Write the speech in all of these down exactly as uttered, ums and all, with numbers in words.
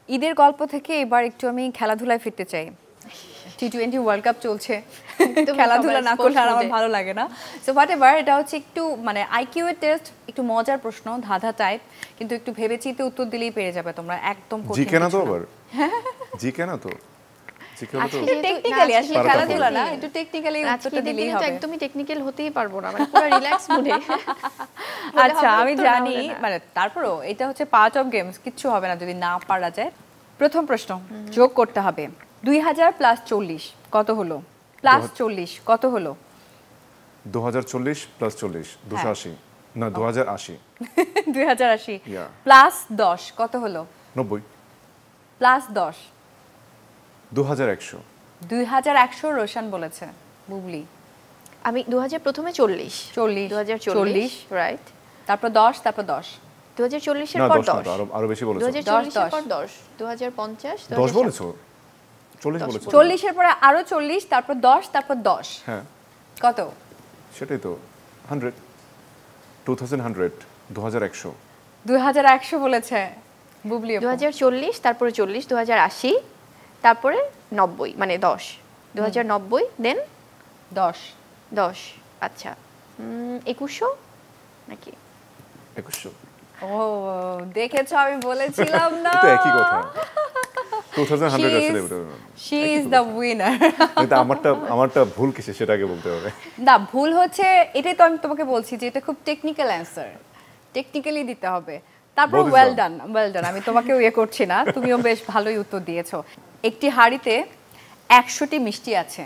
ঈদের গল্প থেকে এবার একটু আমি খেলাধুলায় ফিরতে চাই। টি টোয়েন্টি ওয়ার্ল্ড কাপ চলছে, খেলাধুলা না করলে আর আমার ভালো লাগে না। সো হোয়াট এভার, এটা হচ্ছে একটু মানে আইকিউ এর টেস্ট, একটু মজার প্রশ্ন, ধাঁধা টাইপ, কিন্তু একটু ভেবেচিন্তে উত্তর দিলেই পেরে যাবে তোমরা, একদম কঠিন জি কেন তো আবার জি কেন তো টেকনিক্যালি আসলে খেলাধুলা না, একটু টেকনিক্যালি উত্তরটা দিলেই হবে। একদমই টেকনিক্যাল হতেই পারবো না, মানে পুরো রিল্যাক্স মুডে। আচ্ছা আমি জানি, মানে তারপরও এটা হচ্ছে পার্ট অফ গেমস, কিচ্ছু হবে না যদি না পারা যায়। প্রথম প্রশ্ন, যোগ করতে হবে। দুই হাজার প্লাস চল্লিশ কত হলো? প্লাস চল্লিশ কত হলো? দু হাজার চল্লিশ প্লাস চল্লিশ দুশো আশি, না দু হাজার আশি। দুই হাজার আশি প্লাস দশ কত হলো? নব্বই। প্লাস দশ দু হাজার একশো। দুই হাজার একশো রোশান বলেছে। বুবলি? আমি দু হাজার প্রথমে চল্লিশ চল্লিশ দু হাজার চল্লিশ রাইট, তারপর দশ, তারপর দশ। দু হাজার চল্লিশ এর পর দশ, আরো আরো বেশি বলেছো। দু হাজার চল্লিশ এর পর দশ, দু হাজার পঞ্চাশ, দশ বলেছো, চল্লিশ বলেছো। চল্লিশ এর পরে আরো চল্লিশ, তারপর দশ, তারপর দশ। হ্যাঁ কত? সেটাই তো, হান্ড্রেড। টু থাউজেন্ড হান্ড্রেড, দু হাজার একশো। দুই হাজার একশো বলেছে বুবলি। দু হাজার চল্লিশ, তারপরে চল্লিশ, দু হাজার আশি, তারপরে নব্বই, মানে দশ। দু হাজার নব্বই, দেন দশ। দশ, আচ্ছা একুশশো নাকি? একুশশো। ও দেখেছো, আমি বলেছিলাম না। এটা একই কথা। টু থাউজেন্ড হান্ড্রেড আসলে শি ইজ দ্য উইনার। এটা আমারটা আমারটা ভুল কিসে সেটা আগে বলতে হবে। না ভুল হচ্ছে এটাই তো আমি তোমাকে বলছি যে এটা খুব টেকনিক্যাল অ্যানসার, টেকনিক্যালি দিতে হবে। তারপর ওয়েল ডান, ওয়েল ডান, আমি তোমাকেও ইয়ে করছি না, তুমিও বেশ ভালোই উত্তর দিয়েছো। একটি হাঁড়িতে একশোটি মিষ্টি আছে,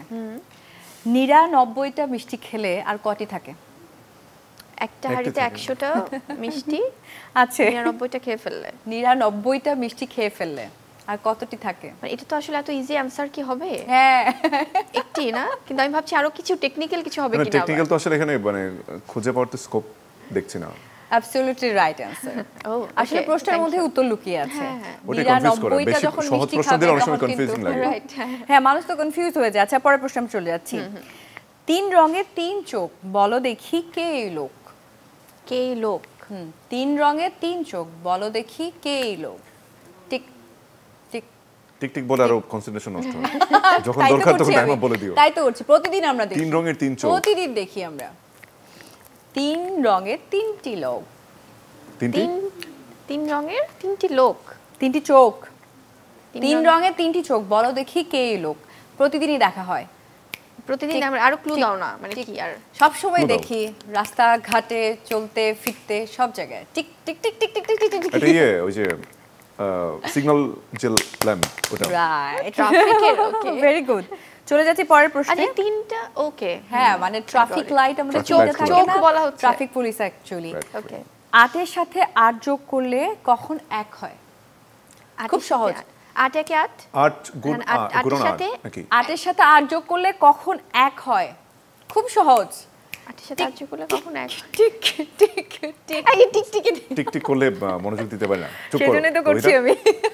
নিরানব্বইটা মিষ্টি খেলে আর কটি থাকে? একটা হাঁড়িতে একশোটা মিষ্টি আছে, নিরানব্বইটা খেয়ে ফেললে নিরানব্বইটা মিষ্টি খেয়ে ফেললে আর কতটি থাকে? মানে এটা তো আসলে এত ইজি অ্যানসার কি হবে? হ্যাঁ একটি না, কিন্তু আমি ভাবছি আরো কিছু টেকনিক্যাল কিছু হবে কিনা। টেকনিক্যাল তো আসলে এখানে মানে খুঁজে পাওয়ার তো স্কোপ দেখছি না। Absolutely right answer. আসলে প্রশ্নের মধ্যে উত্তর লুকিয়ে আছে। নিরানব্বইটা যখন মিষ্টি খাবে তখন কনফিউজিং লাগে। রাইট, হ্যাঁ মানুষ তো কনফিউজ হয়ে যায়। আচ্ছা পরের প্রশ্নে আমি চলে যাচ্ছি। তিন রঙের তিন চোখ, বলো দেখি কে এই লোক? কে এই লোক? হুম, তিন রঙের তিন চোখ, বলো দেখি কে এই লোক? টিক টিক টিক টিক বলে আরো কনসেন্ট্রেশন নষ্ট হয়। যখন দরকার তখন টাইম বলে দিও। তাই তো করছি, প্রতিদিন আমরা দেখি। তিন রঙের তিন চোখ, প্রতিদিন দেখি আমরা। তিন রঙের তিনটি লোক। তিনটি? তিন রঙের তিনটি লোক, তিনটি চোখ। তিন রঙের তিনটি চোখ, বলো দেখি কে এই লোক? প্রতিদিনই দেখা হয়। প্রতিদিন আমরা, আরো ক্লু দাও না, মানে কি আর সব সময় দেখি রাস্তা ঘাটে চলতে ফিরতে সব জায়গায় tick tick tick tick tick tick tick. এটা ইয়ে ওই যে সিগন্যাল জেল ল্যাম্প, ওটা। রাইট, ট্রাফিকের। Okay very good. চলে যাচ্ছি পরের প্রশ্নে। আচ্ছা তিনটা, ওকে হ্যাঁ মানে ট্রাফিক লাইট আমাদের চোখে থাকে না, বলা হচ্ছে ট্রাফিক পুলিশ অ্যাকচুয়ালি। ওকে, আটের সাথে আট যোগ করলে কখন এক হয়? খুব সহজ। আট একে আট, আট গুণ আট গুণ আট নাকি? আটের সাথে আট যোগ করলে কখন এক হয়? খুব সহজ। আটের সাথে আট যোগ করলে কখন এক? Tick tick tick. এই টিক টিক টিক টিক করলে মনোযোগ দিতে পারে না, চুপ করো। সেজন্যই তো করছি আমি।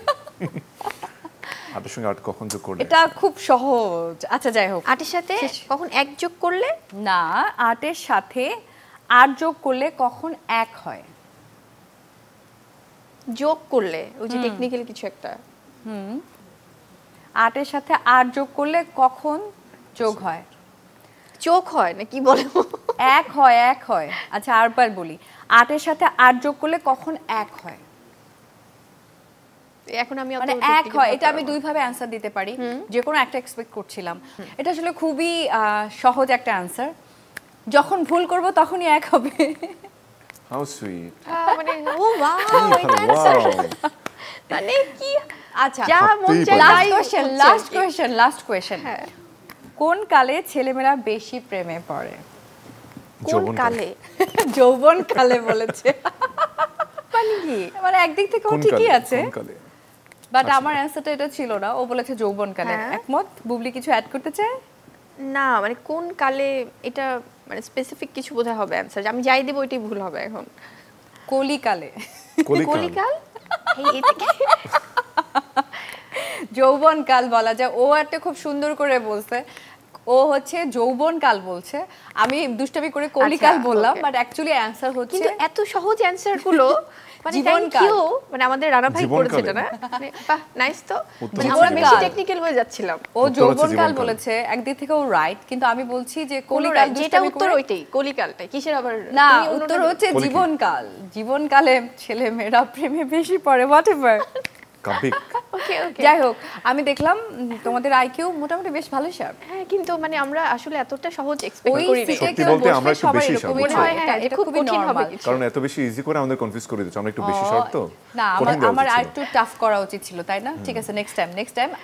আটের সঙ্গে আট কখন যোগ করলে? এটা খুব সহজ। আচ্ছা যাই হোক, আটের সাথে কখন এক যোগ করলে? না, আটের সাথে আট যোগ করলে কখন এক হয়? যোগ করলে, ওই যে টেকনিক্যাল কিছু একটা। হুম, আটের সাথে আট যোগ করলে কখন যোগ হয়? চোখ হয় না কি বলে? এক হয়, এক হয়। আচ্ছা আরবার বলি, আটের সাথে আট যোগ করলে কখন এক হয়? এখন আমি মানে এক হয়, এটা আমি দুই ভাবে অ্যানসার দিতে পারি, যে কোনো একটা এক্সপেক্ট করছিলাম। এটা আসলে খুবই সহজ একটা অ্যানসার, যখন ভুল করব তখনই এক হবে। How sweet. মানে ও ওয়াও, এটা অ্যানসার মানে কি? আচ্ছা যা মন চায়। Last question, last question, last question. কোন কালে ছেলেমেয়েরা বেশি প্রেমে পড়ে? কোন কালে? যৌবন কালে বলেছে। মানে কি, মানে একদিক থেকে ও ঠিকই আছে, বাট আমার অ্যানসারটা এটা ছিল না, ও বলেছে যৌবন কালে। একমত? বুবলি কিছু অ্যাড করতে চায়? না মানে কোন কালে, এটা মানে স্পেসিফিক কিছু বোঝা হবে অ্যানসার, আমি যাই দেব ওইটাই ভুল হবে। এখন কলিকালে। কলিকাল? এই এটাকে যৌবন কাল বলা যায়। ও একটা খুব সুন্দর করে বলছে, ও হচ্ছে যৌবন কাল বলছে, আমি দুষ্টামি করে কলিকাল বললাম, বাট অ্যাকচুয়ালি অ্যানসার হচ্ছে। কিন্তু এত সহজ অ্যানসার গুলো মানে জীবনকাল। থ্যাংক ইউ মানে আমাদের রানা ভাই জীবনকালে। করেছে এটা না মানে বাহ নাইস তো উত্তর মানে হচ্ছে আমরা বেশি জীবনকাল। টেকনিক্যাল হয়ে যাচ্ছিলাম ও উত্তর হচ্ছে যৌবনকাল জীবনকাল। বলেছে একদিক থেকে ও রাইট কিন্তু আমি বলছি যে কোন কলিকাল যেটা দুষ্টামি উত্তর করে- ওইটাই কলিকালটাই কিসের আবার না তুমি অন্যটা উত্তর দিলে। হচ্ছে কলি কি? জীবনকাল জীবনকালে ছেলে মেয়েরা প্রেমে বেশি পড়ে হোয়াট এভার কাব্যিক ওকে ওকে যাই হোক আমি দেখলাম উম, তোমাদের আইকিউ মোটামুটি বেশ ভালো শার্প হ্যাঁ কিন্তু মানে আমরা আসলে এতটা সহজ এক্সপেক্ট ওই করি না সিটে সত্যি কেউ বলতে আমরা বসলে একটু সবার বেশি এরকমই শার্প, হয় হ্যাঁ, এটা- এটা খুব খুবই কঠিন হবে নরমাল কিছু। কারণ এত বেশি ইজি করে আমাদের কনফিউজ করে দিচ্ছে আমরা একটু বেশি ও, শর্ট তো না আমার কঠিন দেওয়া আমার উচিত আর ছিল। একটু টাফ করা উচিত ছিল তাই না ঠিক আছে নেক্সট টাইম নেক্সট টাইম